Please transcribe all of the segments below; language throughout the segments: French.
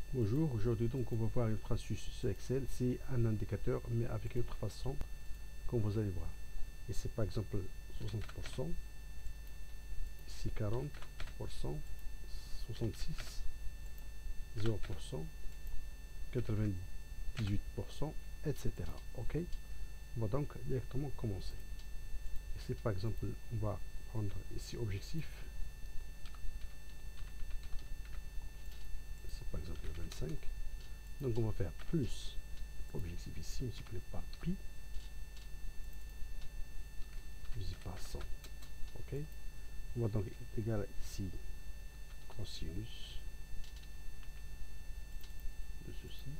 Bonjour, aujourd'hui donc on va voir une autre astuce sur Excel, c'est un indicateur mais avec une autre façon comme vous allez voir. Ici par exemple 60%, ici 40%, 66, 0%, 98%, etc. Ok, on va donc directement commencer. Ici par exemple on va prendre ici objectif, ici par exemple 25, donc on va faire plus objectif ici multiplié par pi divisé par 100. Ok, on va donc être égal ici cosinus de ceci,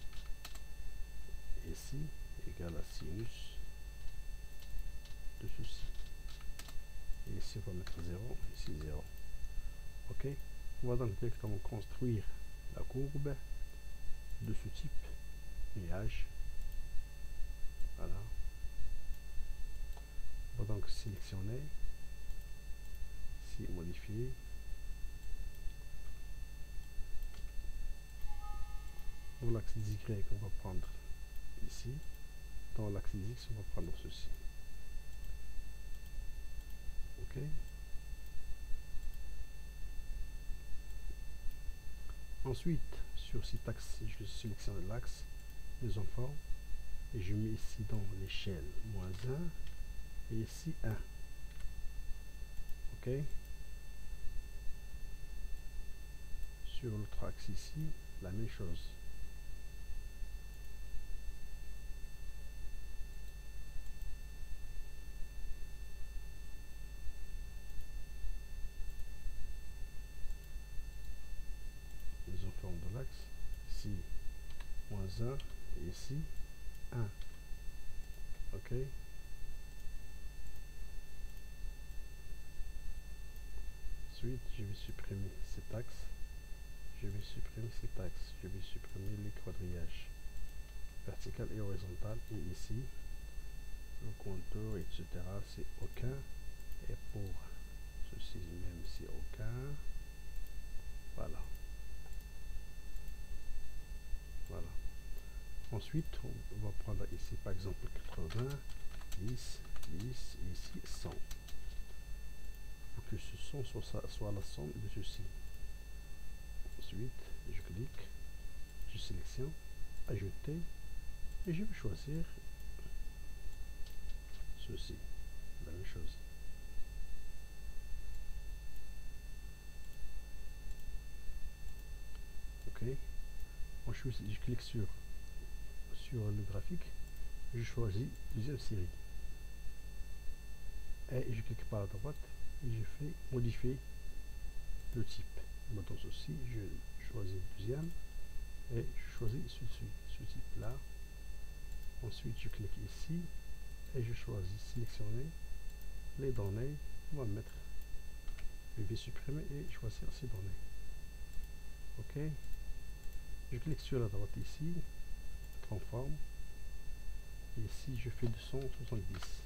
et ici égal à sinus de ceci. Et ici on va mettre 0, ici 0. Ok, on va donc directement construire la courbe de ce type, nuage. Voilà. On va donc sélectionner, ici modifier. Dans l'axe des Y, on va prendre ici. Dans l'axe des X, on va prendre ceci. Ok. Ensuite, sur cet axe, je sélectionne l'axe, les enfants, et je mets ici dans l'échelle moins 1, et ici 1. Ok. Sur l'autre axe ici, la même chose. Les enfants de l'axe, ici moins 1, et ici 1. Ok. Ensuite, je vais supprimer cet axe. Je vais supprimer cet axe. Je vais supprimer les quadrillages vertical et horizontal. Et ici, le contour, etc. c'est aucun. Et pour ceci même, c'est aucun. Voilà. Voilà. Ensuite, on va prendre ici par exemple 80, 10, 10 et ici 100. Pour que ce son soit la somme de ceci. Ensuite, je clique, je sélectionne, ajouter, et je vais choisir ceci. La même chose. Ok. Ensuite, je clique sur le graphique, je choisis deuxième série. Et je clique par la droite et je fais modifier le type. Dans ceci, je choisis deuxième et je choisis ce type là. Ensuite, je clique ici et je choisis sélectionner les données. On va mettre, je vais supprimer et choisir ces données. Ok. Je clique sur la droite ici, transforme. Et ici, je fais 270.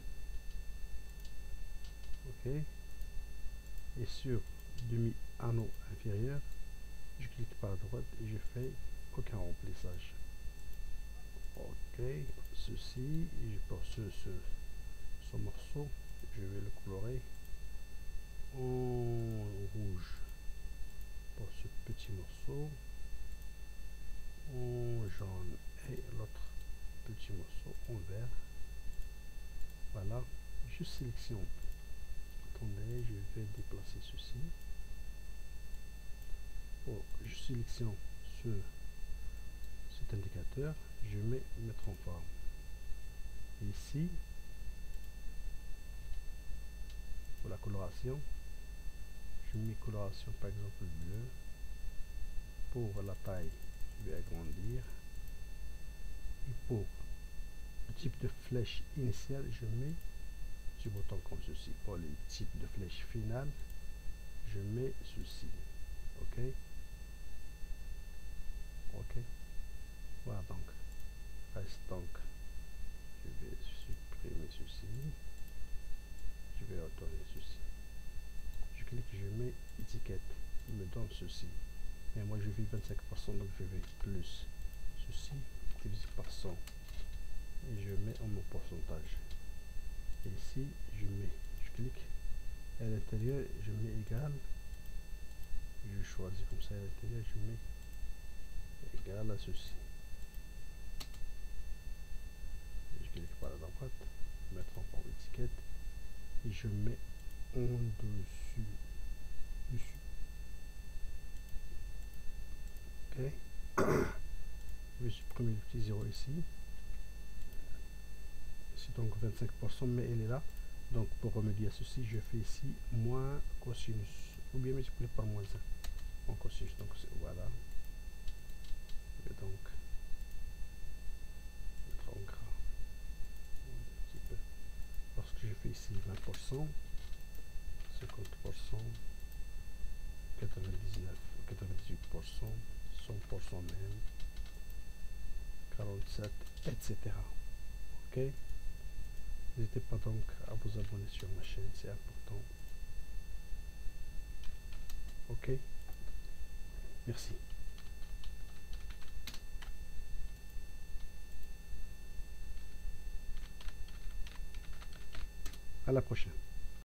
Ok. Et sur demi-anneau inférieur, je clique par la droite et je fais aucun remplissage. Ok, ceci, et pour ce morceau, je vais le colorer en rouge. Pour ce petit morceau, en jaune, et l'autre petit morceau en vert. Voilà, je sélectionne. Attendez, je vais déplacer ceci. Bon, je sélectionne cet indicateur, je mets mettre en forme. Ici, pour la coloration, je mets coloration par exemple bleu. Pour la taille, je vais agrandir. Et pour le type de flèche initiale, je mets ce bouton comme ceci. Pour le type de flèche finale, je mets ceci. Ok. Ok. Voilà donc. Reste donc. Je vais supprimer ceci. Je vais retourner ceci. Je clique, je mets étiquette. Il me donne ceci. Et moi, je vis 25%, donc je vais plus ceci, divisé par 100. Et je mets en mon pourcentage. Et ici, je clique. Et à l'intérieur, je mets égal. Je choisis comme ça à l'intérieur, je mets égal à ceci. Je clique par la droite, mettre en forme étiquette. Et je mets en dessus. Ok. Je vais supprimer le petit 0 ici. Ici donc 25%, mais elle est là. Donc pour remédier à ceci, je fais ici moins cosinus, ou bien multiplié par moins 1 en cosinus. Donc voilà. Je vais donc mettre en gras un petit peu. Lorsque je fais ici 20%, 50%, 99, 98%, 100% même, 47, etc. Ok. N'hésitez pas donc à vous abonner sur ma chaîne, c'est important. Ok. Merci. À la prochaine.